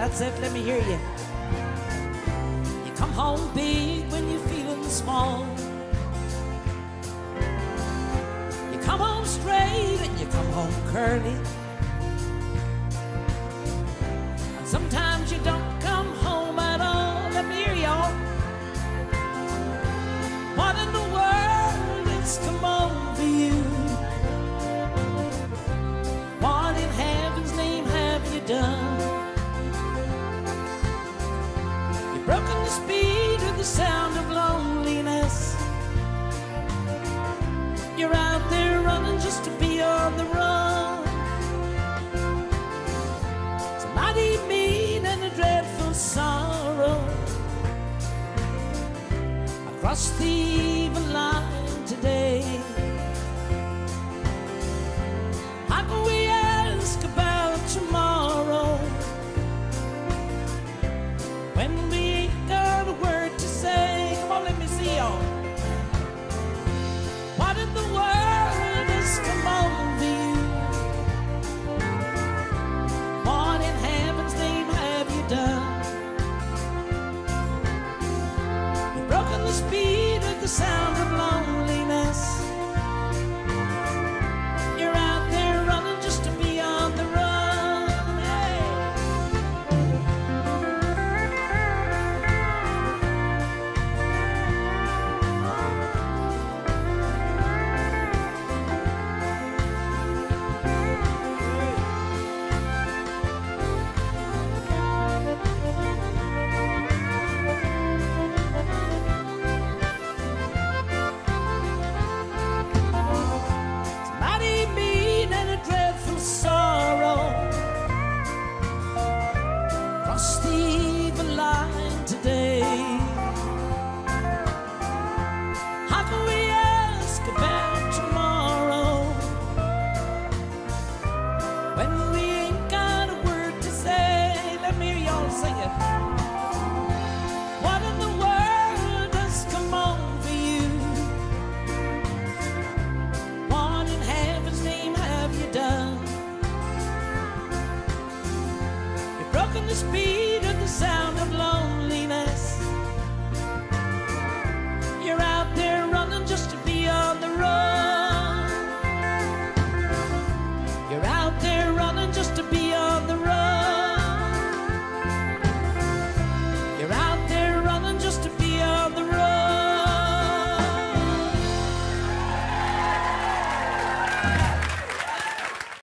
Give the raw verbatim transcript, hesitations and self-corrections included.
God said, let me hear you. You come home big when you're feeling small. You come home straight and you come home curly. And sometimes you don't come home at all. Let me hear y'all. What in the world has come over you? What in heaven's name have you done? You've broken the speed of the sound of loneliness. You're out there running just to be on the run. It's a mighty mean and a dreadful sorrow across the evil line today. How can we ask about tomorrow when we ain't got a word to say? Come on, let me see y'all. What in the world has come over you? What in heaven's name have you done? You've broken the speed of the sound of loneliness. You're out there running just to be on the run. Hey. Mighty mean and a dreadful sorrow across the evil line today. How can we ask about tomorrow when we ain't got a word to say? Let me hear y'all sing it. What in the world has come over you? What in heaven's name have you done? You've broken the speed of the sound of love.